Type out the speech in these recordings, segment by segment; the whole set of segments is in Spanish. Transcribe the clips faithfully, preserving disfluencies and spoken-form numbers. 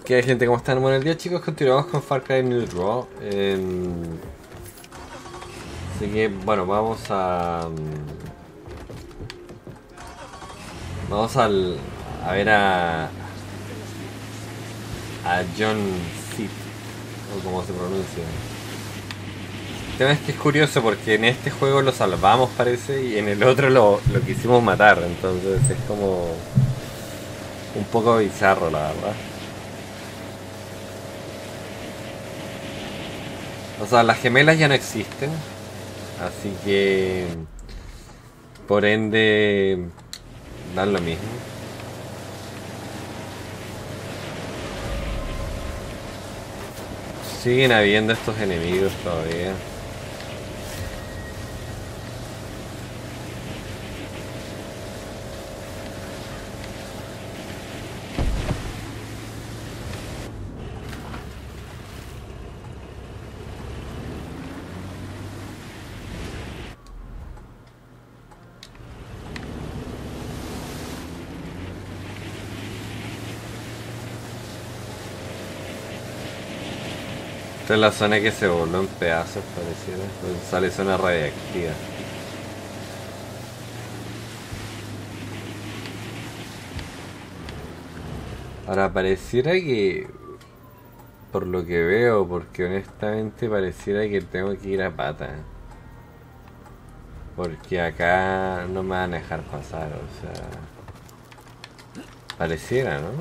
¿Qué hay, gente? ¿Cómo están? Buenos días, chicos. Continuamos con Far Cry New Draw. Eh, así que, bueno, vamos a... Vamos al, a ver a... A John Seed, o como se pronuncia. El tema es que es curioso porque en este juego lo salvamos, parece, y en el otro lo, lo quisimos matar. Entonces es como... un poco bizarro, la verdad. O sea, las gemelas ya no existen. Así que... por ende... dan lo mismo. Siguen habiendo estos enemigos todavía. Esta es la zona que se voló en pedazos, pareciera. Pues sale zona radiactiva. Ahora pareciera que... por lo que veo, porque honestamente pareciera que tengo que ir a pata. Porque acá no me van a dejar pasar, o sea... pareciera, ¿no?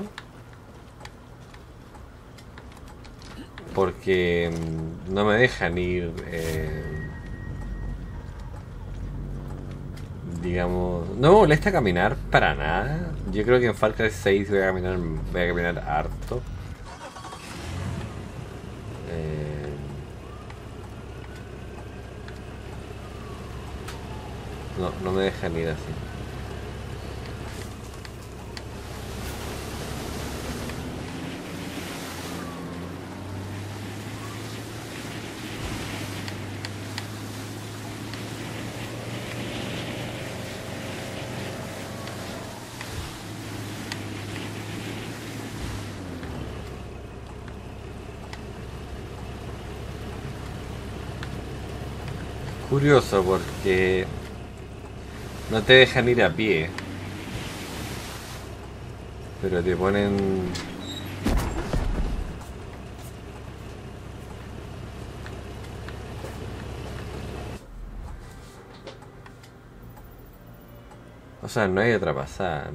Porque no me dejan ir, eh, digamos, no me molesta caminar para nada. Yo creo que en Far Cry seis voy a caminar, voy a caminar harto. Eh, no, no me dejan ir así. Curioso porque no te dejan ir a pie, pero te ponen... o sea, no hay otra pasada.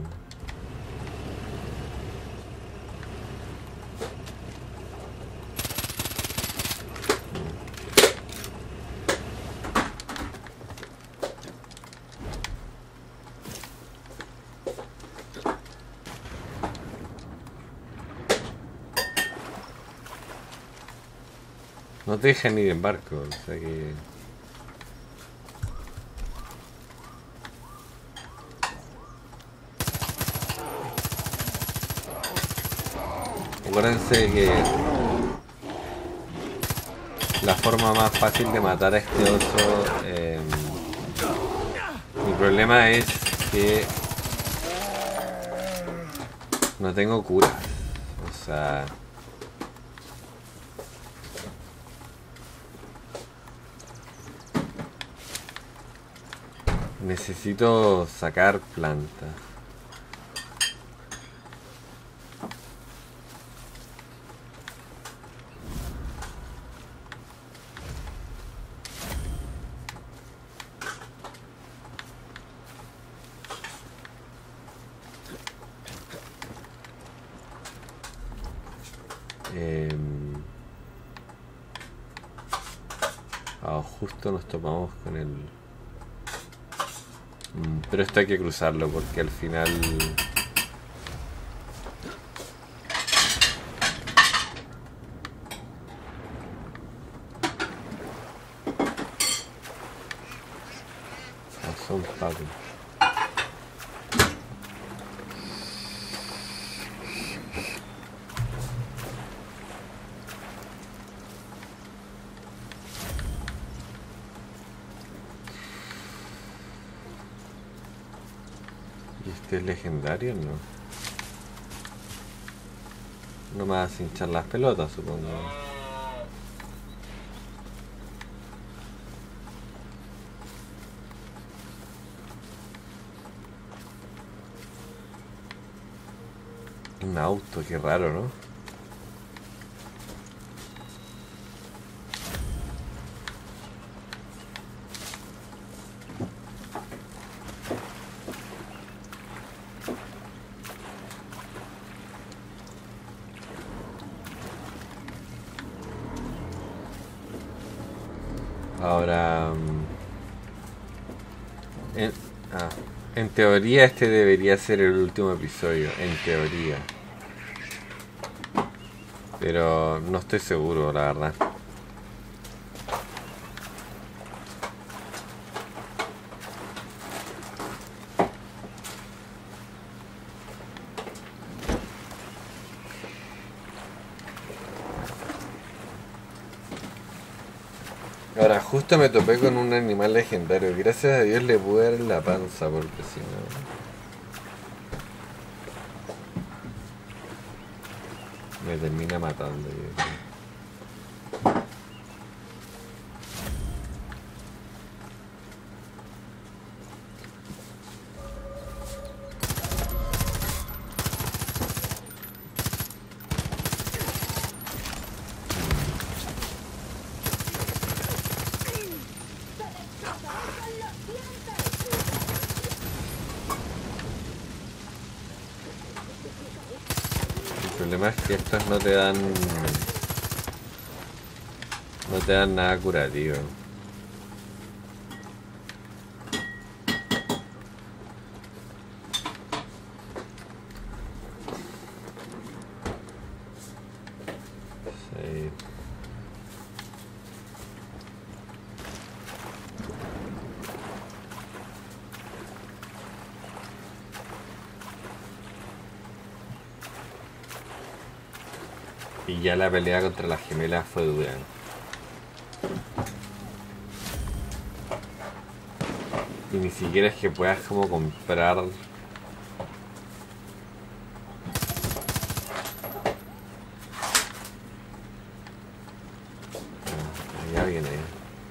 No te dejan ir en barco, o sea que... acuérdense que la forma más fácil de matar a este oso, eh, mi problema es que no tengo cura, o sea, necesito sacar planta. Eh, ah, justo nos topamos con el... Mm, pero esto hay que cruzarlo porque al final... ah, son patos. ¿Y este es legendario? No. no me vas a hinchar las pelotas, supongo. Un auto, qué raro, ¿no? Ahora... En, ah, en teoría este debería ser el último episodio, en teoría. Pero no estoy seguro, la verdad. Ahora, justo me topé con un animal legendario. Gracias a Dios le pude dar en la panza, porque si no... me termina matando, yo creo. El problema es que estos no te dan... no te dan nada curativo. Sí. Y ya la pelea contra las gemelas fue dura. Y ni siquiera es que puedas como comprar... Ah, hay alguien ahí.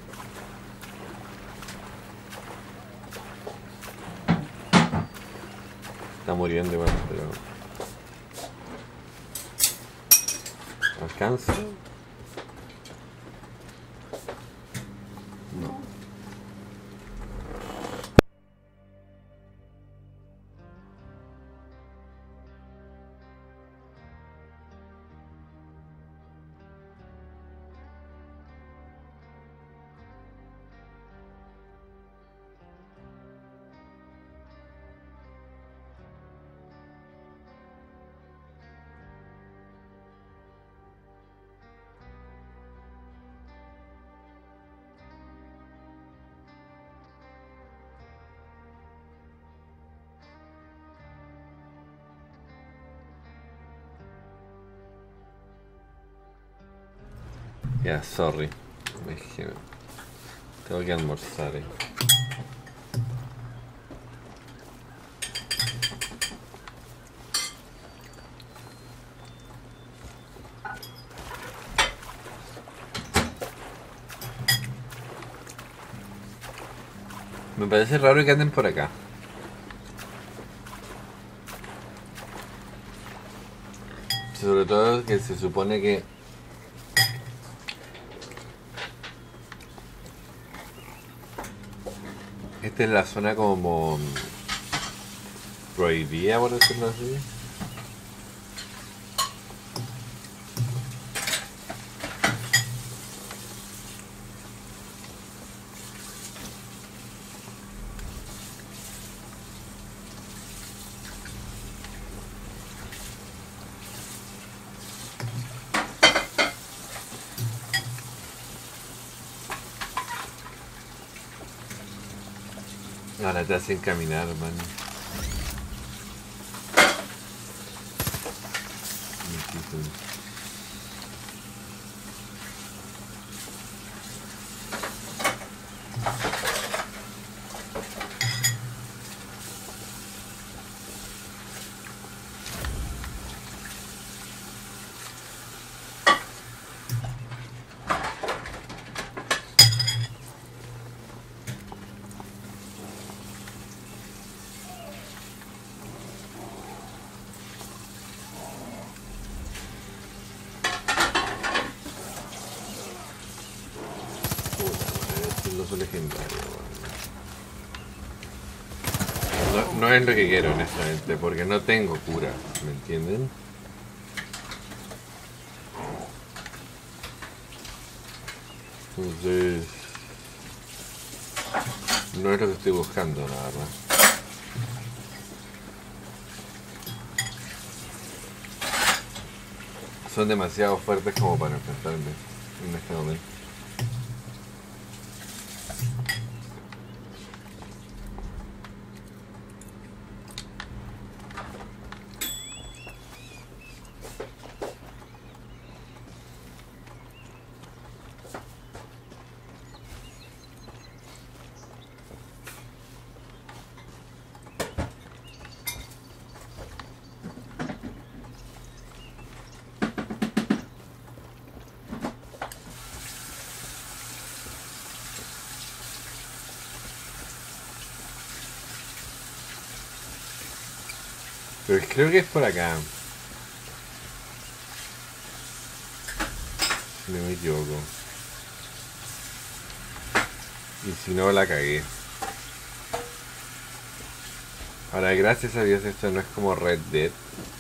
Está muriendo igual, pero... ¿alcanza? No. Ya, yeah, sorry. Es que tengo que almorzar. Eh. Me parece raro que anden por acá. Sobre todo que se supone que esta es la zona como prohibida, por decirlo así. Ahora te hacen caminar, man. oso legendario. No, no es lo que quiero, honestamente, porque no tengo cura, ¿me entienden? Entonces... no es lo que estoy buscando, la verdad. Son demasiado fuertes como para enfrentarme en este momento. Pero creo que es por acá. Si no me equivoco. Y si no, la cagué. Ahora, gracias a Dios, esto no es como Red Dead.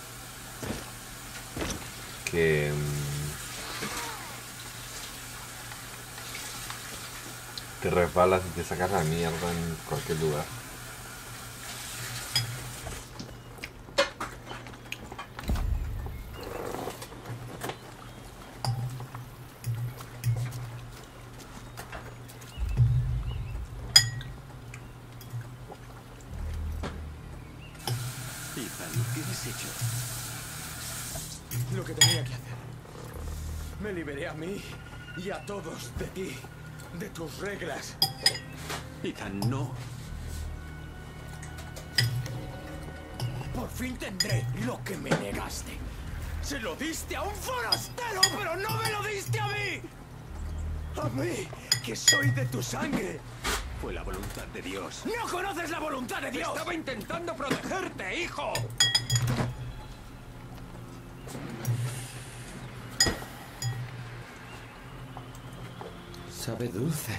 Que... te resbalas y te sacas la mierda en cualquier lugar. ¿Qué has hecho? Lo que tenía que hacer. Me liberé a mí y a todos de ti, de tus reglas. Ethan, no. Por fin tendré lo que me negaste. Se lo diste a un forastero, pero no me lo diste a mí. A mí, que soy de tu sangre. Fue la voluntad de Dios. ¡No conoces la voluntad de Dios! Estaba intentando protegerte, hijo. Sabe dulce.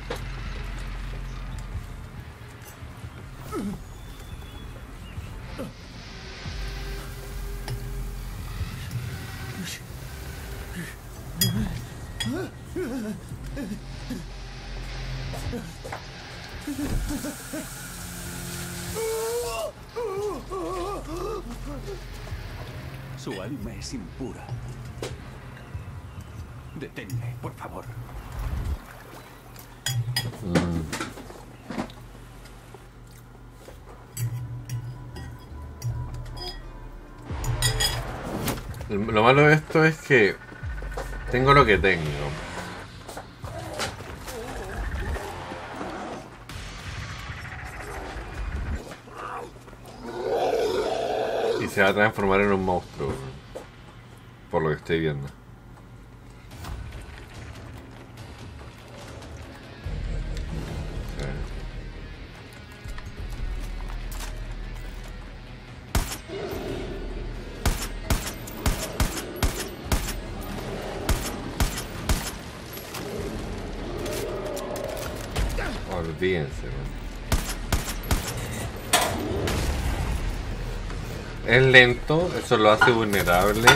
Su alma es impura. Deténme, por favor. Mm. Lo malo de esto es que tengo lo que tengo. Y se va a transformar en un monstruo, por lo que estoy viendo. Olvídense, man. Es lento, eso lo hace vulnerable.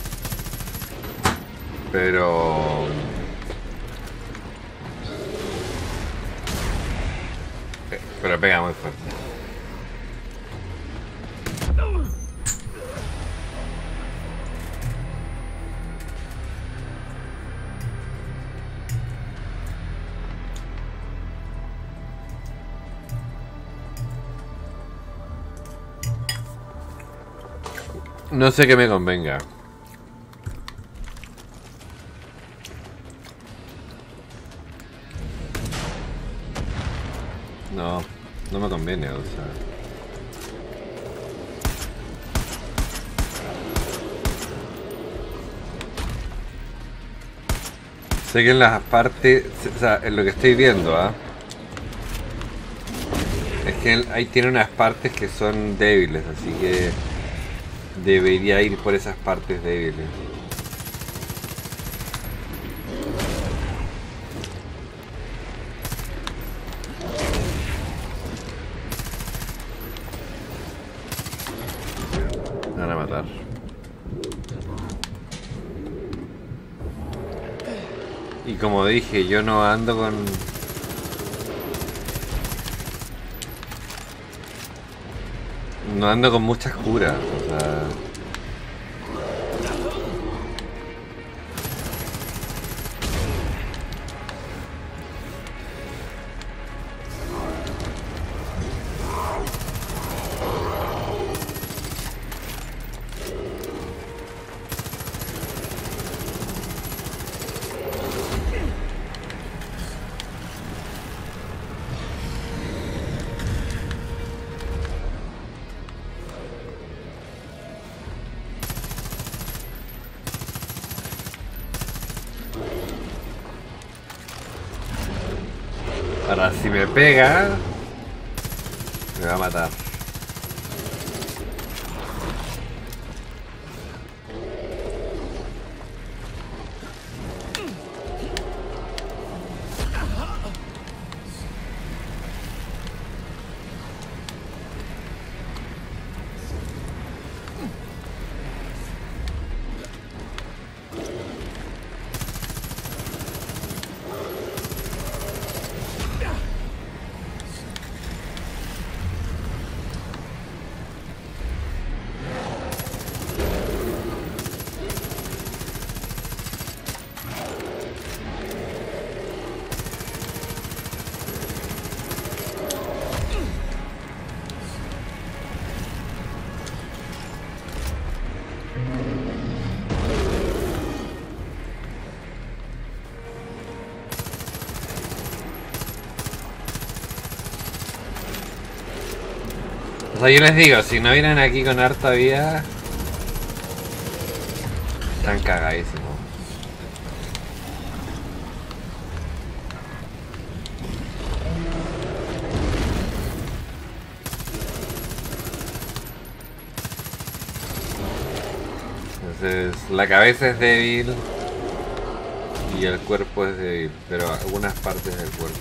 Pero... pero pega muy fuerte. No sé qué me convenga. No, no me conviene, o sea. Sé que en las partes, o sea, en lo que estoy viendo, ¿ah? ¿eh? Es que ahí tiene unas partes que son débiles, así que debería ir por esas partes débiles. matar. Y como dije, yo no ando con... No ando con muchas curas, o sea... Ahora si me pega, me va a matar. O sea, yo les digo, si no vienen aquí con harta vida, están cagadísimos. Entonces, la cabeza es débil y el cuerpo es débil, pero algunas partes del cuerpo.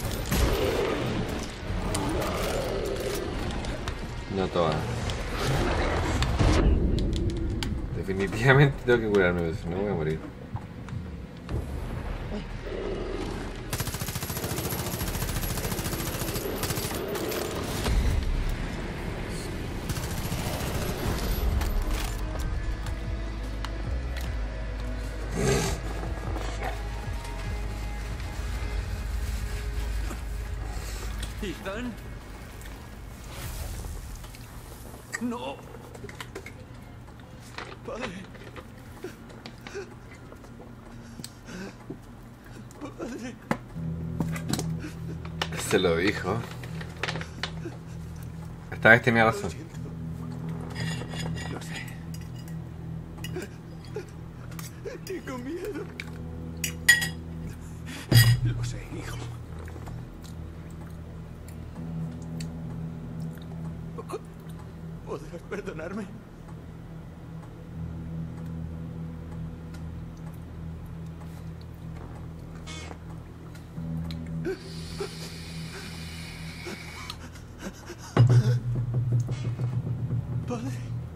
No todas. Definitivamente tengo que curarme, si no voy a morir. Ethan. No. Padre. Padre. Se lo dijo. Esta vez tenía razón. Lo sé. Tengo miedo. Lo sé, hijo. ¿Podrás perdonarme? Padre.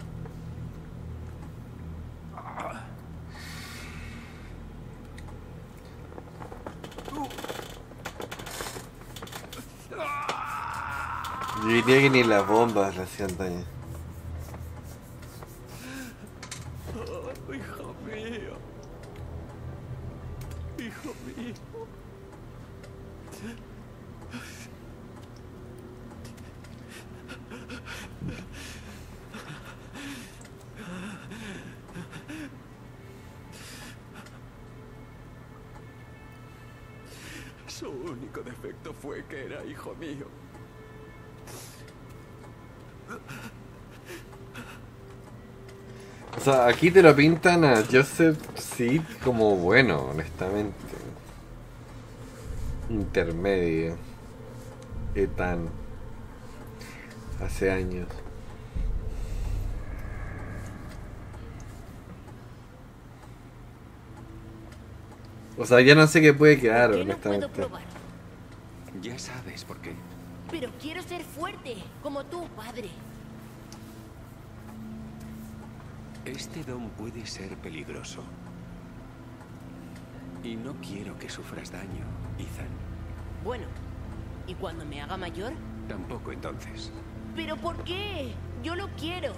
Yo diría que ni las bombas le hacían daño. Oh, hijo mío. Hijo mío. Su único defecto fue que era hijo mío. O sea, aquí te lo pintan a Joseph Seed como bueno, honestamente. Intermedio. Ethan. Hace años. O sea, ya no sé qué puede quedar, ¿Por qué no puedo honestamente. probar? Ya sabes por qué. Pero quiero ser fuerte, como tú, padre. Este don puede ser peligroso. Y no quiero que sufras daño, Ethan. Bueno, ¿y cuando me haga mayor? Tampoco entonces. ¿Pero por qué? Yo lo quiero.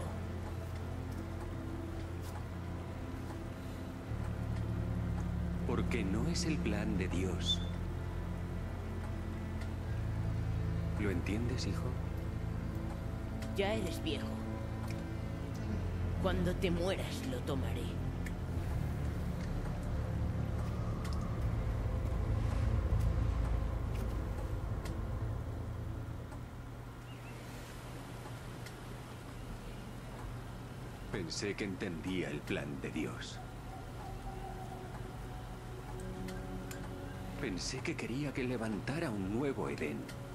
Porque no es el plan de Dios. ¿Lo entiendes, hijo? Ya eres viejo. Cuando te mueras lo tomaré. Pensé que entendía el plan de Dios. Pensé que quería que levantara un nuevo Edén.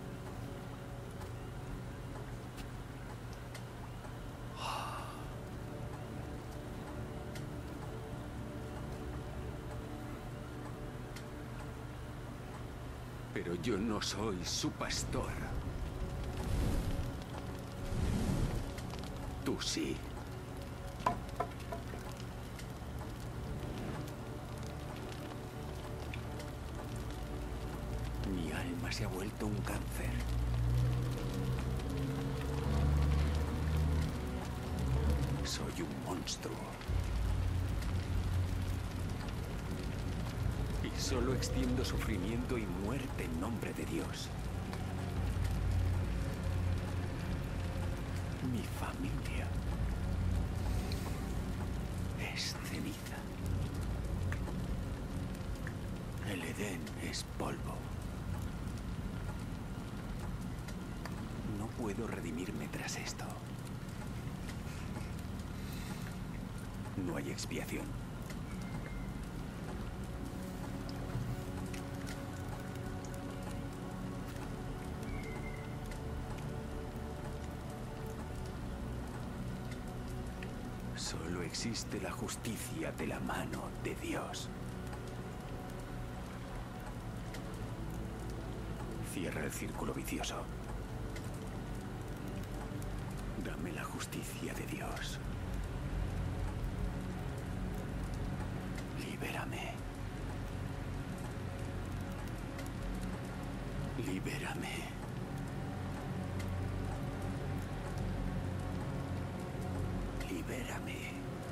Pero yo no soy su pastor. Tú sí. Mi alma se ha vuelto un cáncer. Soy un monstruo. Y solo extiendo sufrimiento y muerte en nombre de Dios. Mi familia es ceniza. El Edén es polvo. No puedo redimirme tras esto. No hay expiación. Solo existe la justicia de la mano de Dios. Cierra el círculo vicioso. Dame la justicia de Dios. Libérame. Libérame. Libérame.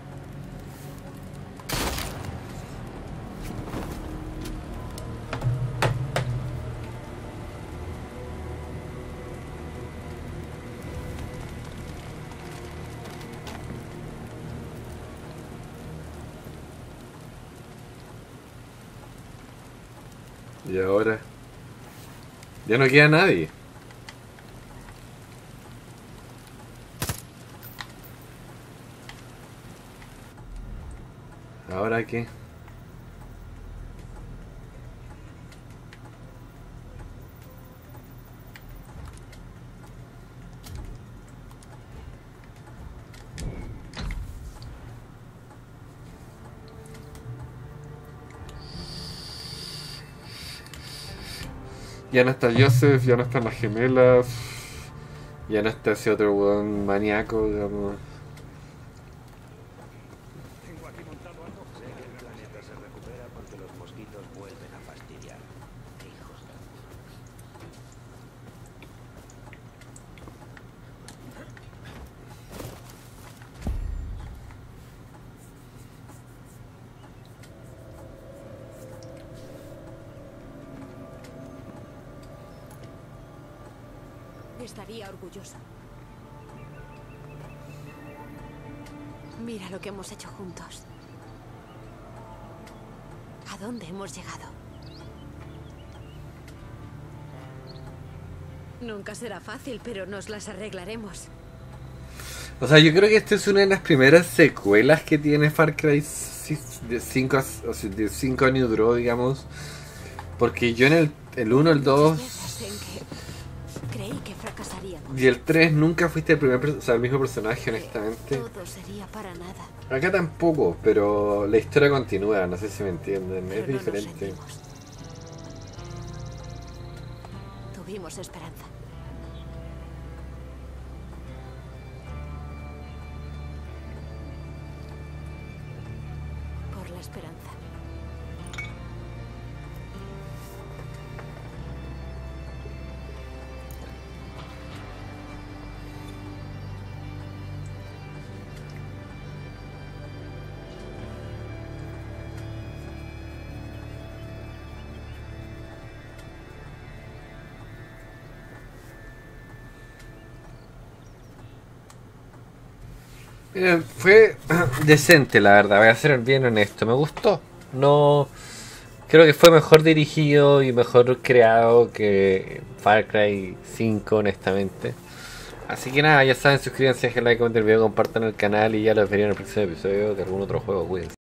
Y ahora ya no queda nadie. ¿Ahora qué? Ya no está Joseph, ya no están las gemelas, ya no está ese otro weón maníaco, digamos. Tengo aquí montado algo. Sé que el planeta se recupera porque los mosquitos vuelven a fastidiar. Hijos de... Estaría orgulloso. Mira lo que hemos hecho juntos. ¿A dónde hemos llegado? Nunca será fácil, pero nos las arreglaremos. O sea, yo creo que esta es una de las primeras secuelas que tiene Far Cry de cinco, o sea, de cinco a New Draw, digamos. Porque yo en el, el uno, el dos creí que fracasaríamos. y el tres nunca fuiste el primer, o sea, el mismo personaje, honestamente. Todo sería para nada. Acá tampoco, pero la historia continúa, no sé si me entienden, Pero es no nos diferente. rendimos. Tuvimos esperanza. esperanza. Eh, Fue decente, la verdad, voy a ser bien honesto, me gustó. No, creo que fue mejor dirigido y mejor creado que Far Cry cinco, honestamente. Así que nada, ya saben, suscríbanse, dejen like, comenten el video, compartan el canal y ya los veré en el próximo episodio de algún otro juego. Cuídense.